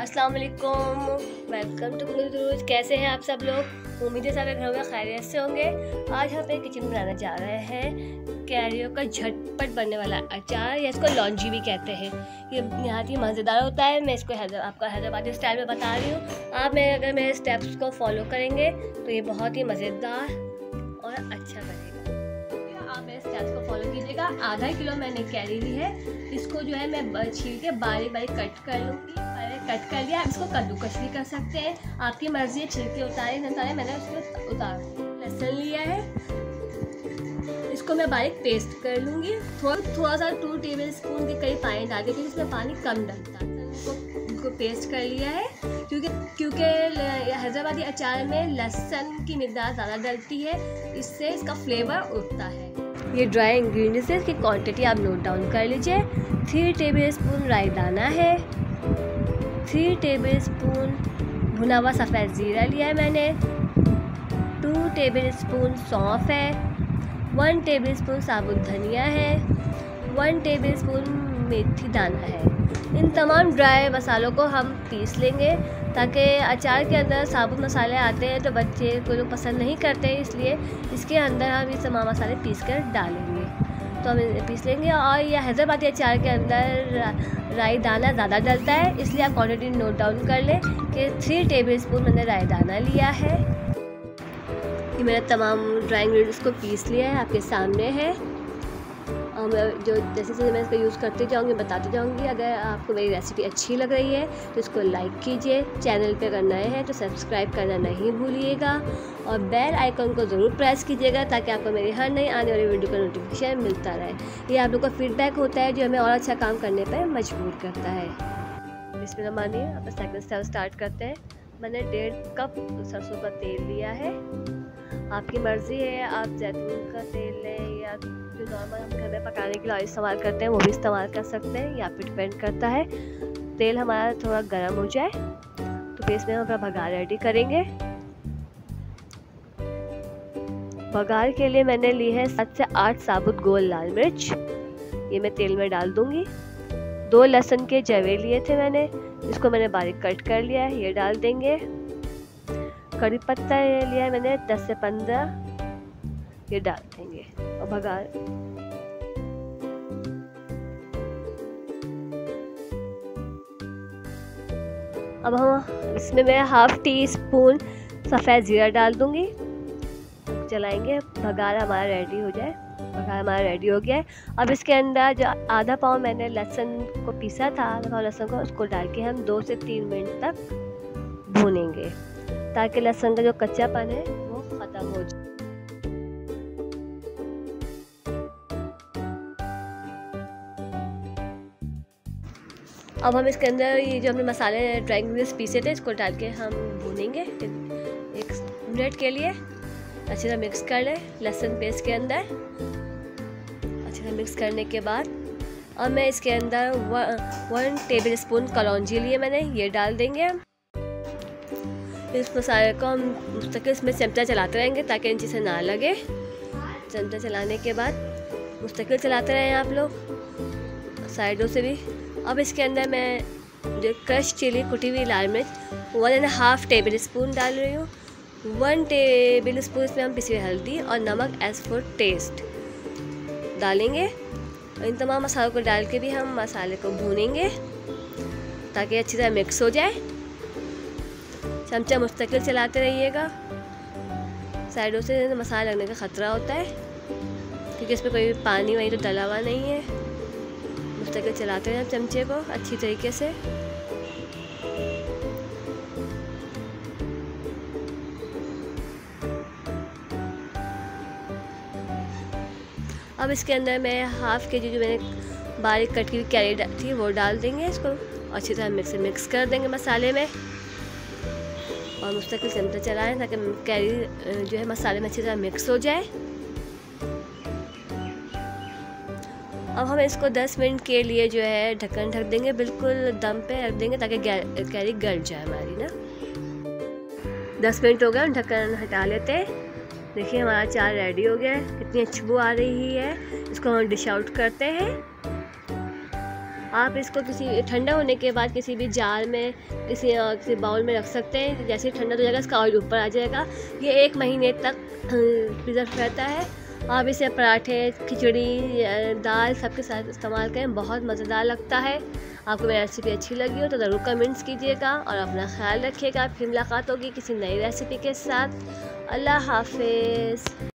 अस्सलाम वालेकुम, welcome to cooking रोज। कैसे हैं आप सब लोग? उम्मीद है सारे घर में खैरियत से होंगे। आज हम एक किचन बनाना जा रहे हैं कैरियों का झटपट बनने वाला अचार, या इसको लौंजी भी कहते हैं। ये यहाँ की मज़ेदार होता है। मैं इसको आपका हैदराबादी स्टाइल में बता रही हूँ। आप अगर मेरे स्टेप्स को फॉलो करेंगे तो ये बहुत ही मज़ेदार और अच्छा बनेगा। आप मेरे स्टेप्स को फॉलो कीजिएगा। आधा किलो मैंने कैरी ली है। इसको जो है मैं छील के बारीक बारीक कट कर लूँगी। कट कर लिया। आप इसको कद्दूकस भी कर सकते हैं, आपकी मर्जी है। छिलके उतारे न उतारे, मैंने उसको उतार। लहसुन लिया है, इसको मैं बारीक पेस्ट कर लूँगी। थोड़ा सा 2 टेबलस्पून के करीब पानी डाल के, क्योंकि इसमें पानी कम डलता है। इसको पेस्ट कर लिया है, क्योंकि हैदराबादी अचार में लहसुन की मिकदार ज़्यादा डलती है, इससे इसका फ्लेवर उठता है। ये ड्राई इंग्रेडिएंट्स है, इसकी क्वांटिटी आप नोट डाउन कर लीजिए। 3 टेबलस्पून राई दाना है, 3 टेबलस्पून भुना हुआ सफ़ेद ज़ीरा लिया है मैंने, 2 टेबलस्पून सौंफ है, 1 टेबलस्पून साबुत धनिया है, 1 टेबलस्पून मेथी दाना है। इन तमाम ड्राई मसालों को हम पीस लेंगे, ताकि अचार के अंदर साबुत मसाले आते हैं तो बच्चे को लोग पसंद नहीं करते, इसलिए इसके अंदर हम ये तमाम मसाले पीस कर डालेंगे। तो हम इसे पीस लेंगे। और यह हैदराबादी अचार के अंदर राई दाना ज़्यादा डलता है, इसलिए आप क्वांटिटी नोट डाउन कर लें कि 3 टेबलस्पून मैंने राई दाना लिया है। ये मेरा तमाम ड्राई इंग्रेडिएंट्स को पीस लिया है, आपके सामने है। और मैं जो जैसे मैं इसका यूज़ करती जाऊँगी, बताती जाऊँगी। अगर आपको मेरी रेसिपी अच्छी लग रही है तो इसको लाइक कीजिए। चैनल पे अगर नए हैं तो सब्सक्राइब करना नहीं भूलिएगा, और बेल आइकन को ज़रूर प्रेस कीजिएगा, ताकि आपको मेरी हर नई आने वाली वीडियो का नोटिफिकेशन मिलता रहे। ये आप लोग का फीडबैक होता है, जो हमें और अच्छा काम करने पर मजबूर करता है। बिस्मिल्लाह मानिए, आप सेकंड स्टेप स्टार्ट करते हैं। मैंने 1.5 कप सरसों का तेल लिया है। आपकी मर्ज़ी है, आप जैतून का तेल लें या जो नॉर्मल हम घर में पकाने के लिए ऑयल इस्तेमाल करते हैं वो भी इस्तेमाल कर सकते हैं, या फिर डिपेंड करता है। तेल हमारा थोड़ा गर्म हो जाए तो फिर इसमें हम अपना बघार रेडी करेंगे। बघार के लिए मैंने ली है 7 से 8 साबुत गोल लाल मिर्च, ये मैं तेल में डाल दूँगी। 2 लहसुन के जवे लिए थे मैंने, इसको मैंने बारीक कट कर लिया है, ये डाल देंगे। कड़ी पत्ता लिया है मैंने 10 से 15, ये डाल देंगे। और बघार अब हम इसमें मैं 1/2 टीस्पून सफ़ेद ज़ीरा डाल दूंगी। चलाएंगे, बघार हमारा रेडी हो जाए। बघार हमारा रेडी हो गया है। अब इसके अंदर जो आधा पाव मैंने लहसुन को पीसा था, आधा पाव लहसुन को, उसको डाल के हम 2 से 3 मिनट तक भूनेंगे, ताकि लहसुन का जो कच्चापन है वो ख़त्म हो जाए। अब हम इसके अंदर ये जो हमने मसाले ड्राई इंग्रेडिएंट्स पीसे थे, इसको डाल के हम भूनेंगे 1 मिनट के लिए। अच्छी तरह मिक्स कर लें लहसुन पेस्ट के अंदर। अच्छी तरह मिक्स करने के बाद अब मैं इसके अंदर 1 टेबलस्पून कलौंजी लिए मैंने, ये डाल देंगे। इस मसाले को हम मुस्तकिल इसमें चमचा चलाते रहेंगे, ताकि नीचे से ना लगे। चमचा चलाने के बाद मुस्तकिल चलाते रहें आप लोग, साइडों से भी। अब इसके अंदर मैं जो क्रश चिली कुटी हुई लाल मिर्च 1.5 टेबलस्पून डाल रही हूँ। 1 टेबलस्पून इसमें हम पिसी हुई हल्दी और नमक एज फॉर टेस्ट डालेंगे। और इन तमाम मसालों को डाल के भी हम मसाले को भूनेंगे, ताकि अच्छी तरह मिक्स हो जाए। चमचा मुस्तकिल चलाते रहिएगा, साइडों से मसाला लगने का ख़तरा होता है, क्योंकि इसमें कोई पानी वानी तो डला हुआ नहीं है। मुस्तकिल चलाते हैं चमचे को अच्छी तरीके से। अब इसके अंदर मैं 1/2 kg जो मैंने बारीक कट की कैरी थी वो डाल देंगे। इसको अच्छी तरह मिक्स कर देंगे मसाले में, और मुस्तकिल चमचा चलाएं, ताकि कैरी जो है मसाले में अच्छी तरह मिक्स हो जाए। अब हम इसको 10 मिनट के लिए जो है ढक्कन ढक देंगे, बिल्कुल दम पे रख देंगे, ताकि कैरी गल जाए हमारी ना। 10 मिनट हो गए, हम ढक्कन हटा लेते हैं। देखिए हमारा अचार रेडी हो गया है, कितनी खुशबू आ रही है। इसको हम डिश आउट करते हैं। आप इसको किसी ठंडा होने के बाद किसी भी जार में किसी बाउल में रख सकते हैं। जैसे ही ठंडा हो जाएगा इसका ऑयल ऊपर आ जाएगा। ये 1 महीने तक प्रिजर्व रहता है। आप इसे पराठे, खिचड़ी, दाल सबके साथ इस्तेमाल करें, बहुत मज़ेदार लगता है। आपको मेरी रेसिपी अच्छी लगी हो तो ज़रूर कमेंट्स कीजिएगा और अपना ख्याल रखिएगा। फिर मुलाकात होगी किसी नई रेसिपी के साथ। अल्लाह हाफिज़।